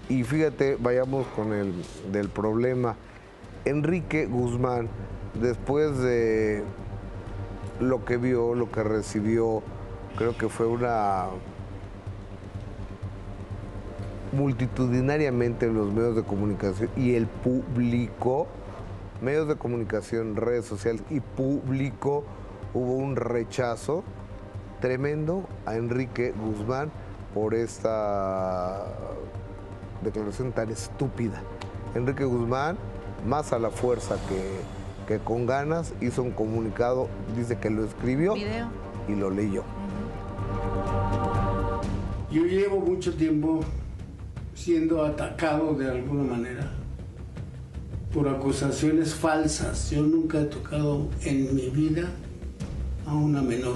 Y fíjate, vayamos con el del problema. Enrique Guzmán, después de lo que vio, lo que recibió, creo que fue una multitudinariamente en los medios de comunicación y el público, medios de comunicación, redes sociales y público, hubo un rechazo tremendo a Enrique Guzmán por esta declaración tan estúpida. Enrique Guzmán, más a la fuerza que con ganas, hizo un comunicado, dice que lo escribió y lo leyó. Yo llevo mucho tiempo siendo atacado de alguna manera por acusaciones falsas. Yo nunca he tocado en mi vida a una menor.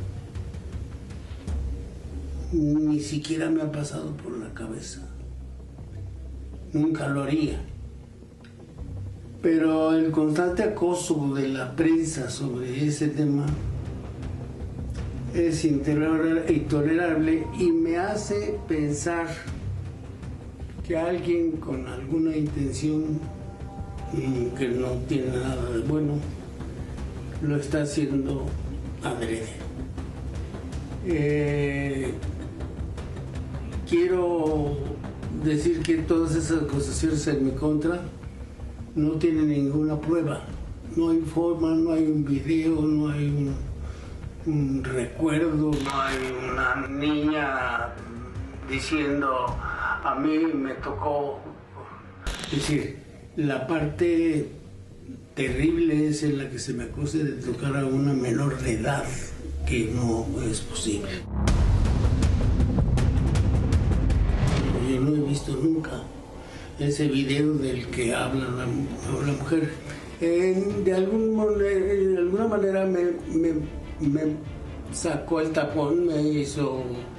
Ni siquiera me ha pasado por la cabeza. Nunca lo haría. Pero el constante acoso de la prensa sobre ese tema es intolerable y me hace pensar que alguien con alguna intención que no tiene nada de bueno lo está haciendo adrede. Quiero decir que todas esas acusaciones en mi contra no tienen ninguna prueba. No hay forma, no hay un video, no hay un recuerdo, no hay una niña diciendo a mí me tocó. Es decir, la parte terrible es en la que se me acuse de tocar a una menor de edad, que no es posible. Yo no he visto nunca ese video del que habla la mujer. De alguna manera me sacó el tapón, me hizo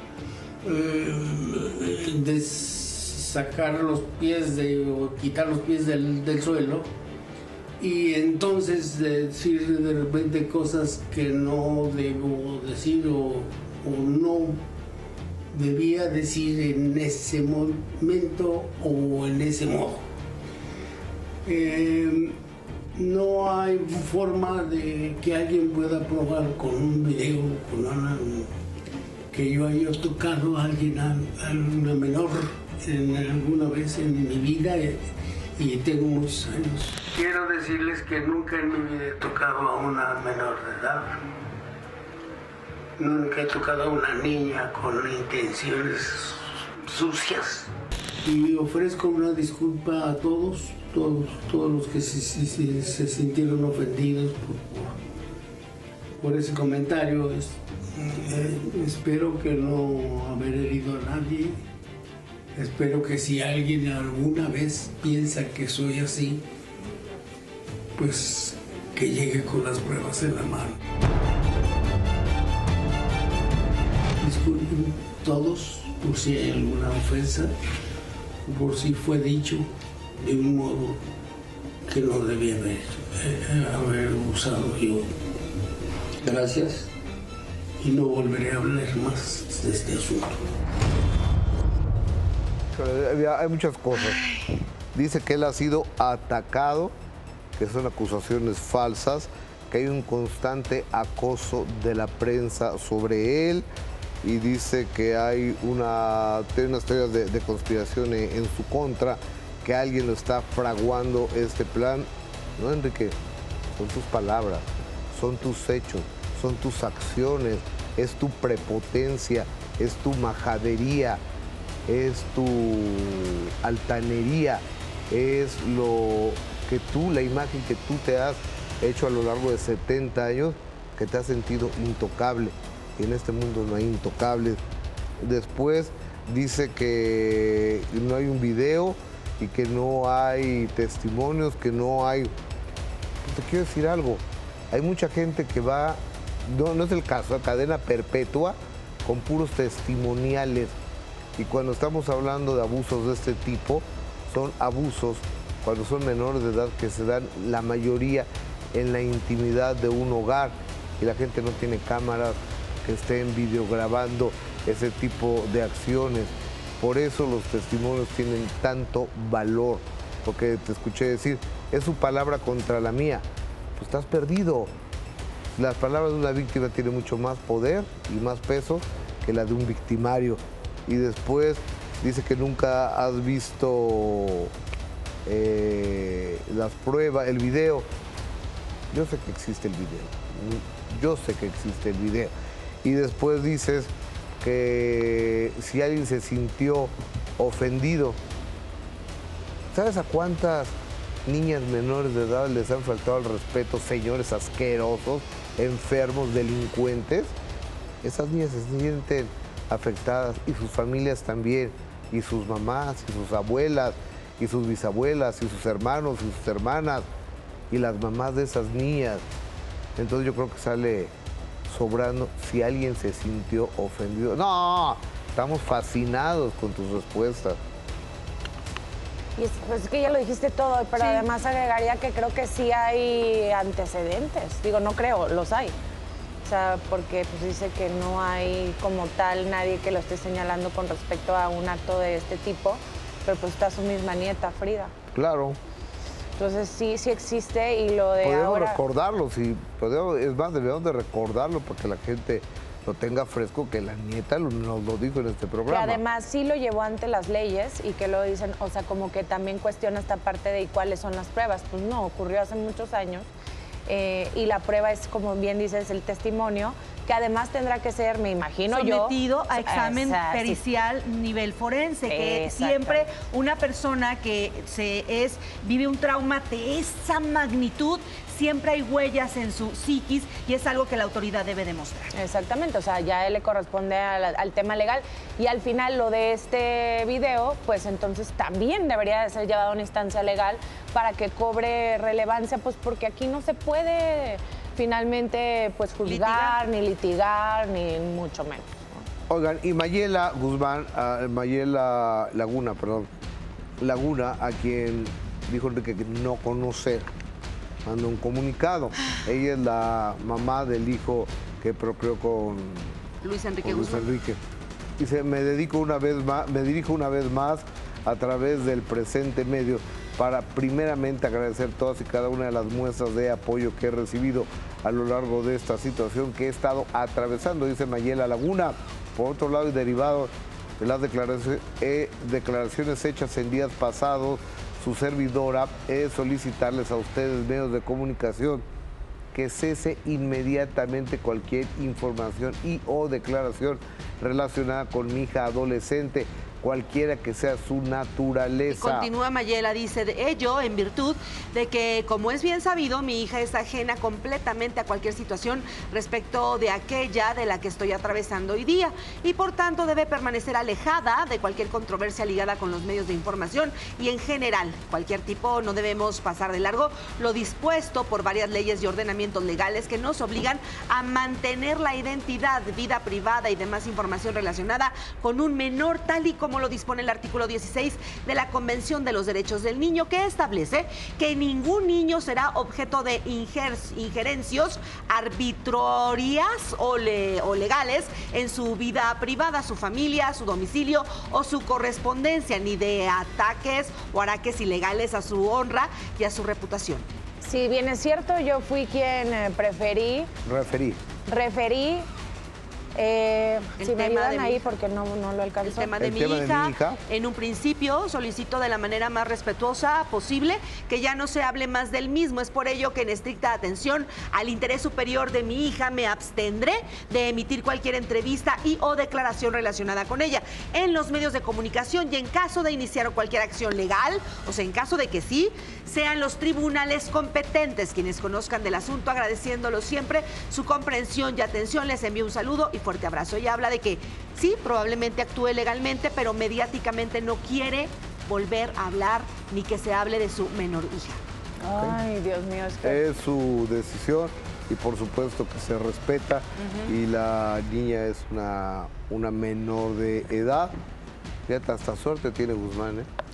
sacar los pies o quitar los pies del suelo, y entonces decir de repente cosas que no debo decir o no debía decir en ese momento o en ese modo. No hay forma de que alguien pueda probar con un video, que yo haya tocado a alguien, a una menor, alguna vez en mi vida, y tengo muchos años. Quiero decirles que nunca en mi vida he tocado a una menor de edad. Nunca he tocado a una niña con intenciones sucias. Y ofrezco una disculpa a todos los que se sintieron ofendidos por ese comentario. Espero que no haber herido a nadie. Espero que si alguien alguna vez piensa que soy así, pues que llegue con las pruebas en la mano. Disculpen todos por si hay alguna ofensa, por si fue dicho de un modo que no debía haber usado yo. Gracias, y no volveré a hablar más de este asunto. Hay muchas cosas. Dice que él ha sido atacado, que son acusaciones falsas, que hay un constante acoso de la prensa sobre él, y dice que hay unas teorías de conspiración en su contra, que alguien lo está fraguando este plan. No, Enrique, son tus palabras, son tus hechos, son tus acciones, es tu prepotencia, es tu majadería, es tu altanería, es lo que tú, la imagen que tú te has hecho a lo largo de 70 años, que te has sentido intocable. Y en este mundo no hay intocables. Después dice que no hay un video y que no hay testimonios, que no hay... Te quiero decir algo, hay mucha gente que va, no es el caso, a cadena perpetua con puros testimoniales. Y cuando estamos hablando de abusos de este tipo, son abusos cuando son menores de edad, que se dan la mayoría en la intimidad de un hogar, y la gente no tiene cámaras que estén videograbando ese tipo de acciones. Por eso los testimonios tienen tanto valor, porque te escuché decir, es su palabra contra la mía. Pues estás perdido. Las palabras de una víctima tienen mucho más poder y más peso que la de un victimario. Y después dice que nunca has visto las pruebas, el video. Yo sé que existe el video. Yo sé que existe el video. Y después dices que si alguien se sintió ofendido, ¿sabes a cuántas niñas menores de edad les han faltado al respeto, señores asquerosos, enfermos, delincuentes? Esas niñas se sienten afectadas y sus familias también, y sus mamás, y sus abuelas, y sus bisabuelas, y sus hermanos, y sus hermanas, y las mamás de esas niñas. Entonces yo creo que sale sobrando si alguien se sintió ofendido. No, estamos fascinados con tus respuestas. Y pues es que ya lo dijiste todo, pero además agregaría que creo que sí hay antecedentes. Digo, no creo, los hay. O sea, porque pues dice que no hay como tal nadie que lo esté señalando con respecto a un acto de este tipo, pero pues está su misma nieta, Frida. Claro. Entonces sí existe y lo de podemos ahora... recordarlo, sí, es más, debemos de recordarlo porque la gente lo tenga fresco, que la nieta nos lo dijo en este programa. Que además sí lo llevó ante las leyes y que lo dicen, o sea, como que también cuestiona esta parte de cuáles son las pruebas. Pues no, ocurrió hace muchos años y la prueba es, como bien dices, el testimonio, que además tendrá que ser, me imagino sometido a examen pericial nivel forense, que siempre una persona que vive un trauma de esa magnitud, siempre hay huellas en su psiquis y es algo que la autoridad debe demostrar. Exactamente, o sea, ya a él le corresponde al tema legal y al final lo de este video, pues entonces también debería de ser llevado a una instancia legal para que cobre relevancia, pues porque aquí no se puede finalmente pues juzgar, ni litigar, ni mucho menos. Oigan, y Mayela Guzmán, Mayela Laguna, a quien dijo Enrique que no conocer, mandó un comunicado. Ella es la mamá del hijo que procreó con Luis Enrique Guzmán. Dice, me dirijo una vez más a través del presente medio para primeramente agradecer todas y cada una de las muestras de apoyo que he recibido a lo largo de esta situación que he estado atravesando, dice Mayela Laguna. Por otro lado, y derivado de las declaraciones hechas en días pasados, su servidora es solicitarles a ustedes, medios de comunicación, que cese inmediatamente cualquier información y o declaración relacionada con mi hija adolescente, cualquiera que sea su naturaleza. Y continúa Mayela, dice, de ello en virtud de que, como es bien sabido, mi hija es ajena completamente a cualquier situación respecto de aquella de la que estoy atravesando hoy día y por tanto debe permanecer alejada de cualquier controversia ligada con los medios de información y en general, cualquier tipo, no debemos pasar de largo lo dispuesto por varias leyes y ordenamientos legales que nos obligan a mantener la identidad, vida privada y demás información relacionada con un menor, tal y como lo dispone el artículo 16 de la Convención de los Derechos del Niño, que establece que ningún niño será objeto de injerencias arbitrarias o legales en su vida privada, su familia, su domicilio o su correspondencia, ni de ataques o araques ilegales a su honra y a su reputación. Si bien es cierto, yo fui quien referí. Si me ayudan ahí porque no lo alcanzo. El tema de mi hija, en un principio solicito de la manera más respetuosa posible que ya no se hable más del mismo. Es por ello que en estricta atención al interés superior de mi hija me abstendré de emitir cualquier entrevista y o declaración relacionada con ella en los medios de comunicación y en caso de iniciar cualquier acción legal, o sea, en caso de que sí, sean los tribunales competentes quienes conozcan del asunto, agradeciéndolo siempre su comprensión y atención. Les envío un saludo y fuerte abrazo. Ella habla de que sí, probablemente actúe legalmente, pero mediáticamente no quiere volver a hablar ni que se hable de su menor hija. Ay, Dios mío. Es su decisión y por supuesto que se respeta y la niña es una menor de edad. Fíjate, hasta suerte tiene Guzmán, ¿eh?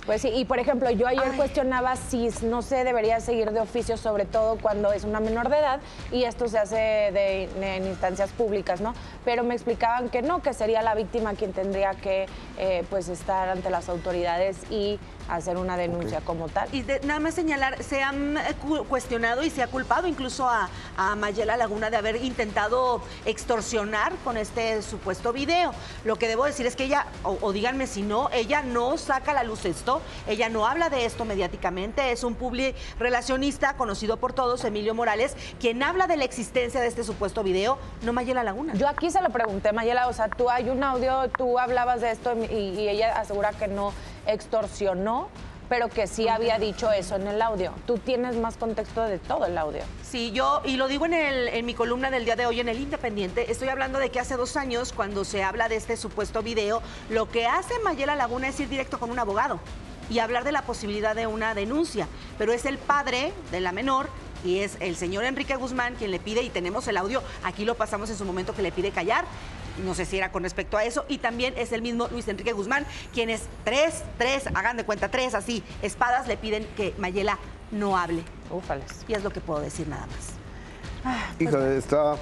Pues sí, y por ejemplo, yo ayer cuestionaba si no se debería seguir de oficio, sobre todo cuando es una menor de edad, y esto se hace en instancias públicas, ¿no? Pero me explicaban que no, que sería la víctima quien tendría que pues estar ante las autoridades y hacer una denuncia como tal. Y nada más señalar, se han cuestionado y se ha culpado incluso a Mayela Laguna de haber intentado extorsionar con este supuesto video. Lo que debo decir es que ella, o díganme si no, ella no saca a la luz esto, ella no habla de esto mediáticamente, es un publirelacionista conocido por todos, Emilio Morales, quien habla de la existencia de este supuesto video, no Mayela Laguna. Yo aquí se lo pregunté, Mayela, o sea, tú hay un audio, tú hablabas de esto y ella asegura que no extorsionó, pero que sí había dicho eso en el audio. Tú tienes más contexto de todo el audio. Sí, yo, y lo digo en mi columna del día de hoy en El Independiente, estoy hablando de que hace 2 años, cuando se habla de este supuesto video, lo que hace Mayela Laguna es ir directo con un abogado y hablar de la posibilidad de una denuncia, pero es el padre de la menor y es el señor Enrique Guzmán quien le pide, y tenemos el audio, aquí lo pasamos en su momento, que le pide callar. No sé si era con respecto a eso, y también es el mismo Luis Enrique Guzmán, quienes tres, hagan de cuenta, 3 así, espadas, le piden que Mayela no hable. Úfales. Y es lo que puedo decir nada más. Híjole, está,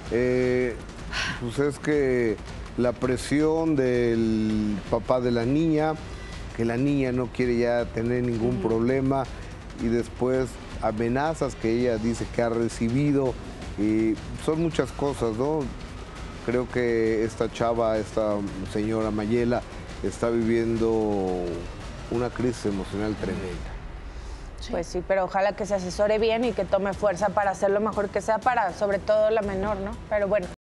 pues es que la presión del papá de la niña, que la niña no quiere ya tener ningún problema, y después amenazas que ella dice que ha recibido, y son muchas cosas, ¿no? Creo que esta chava, esta señora Mayela, está viviendo una crisis emocional tremenda. Pues sí, pero ojalá que se asesore bien y que tome fuerza para hacer lo mejor que sea para, sobre todo, la menor, ¿no? Pero bueno.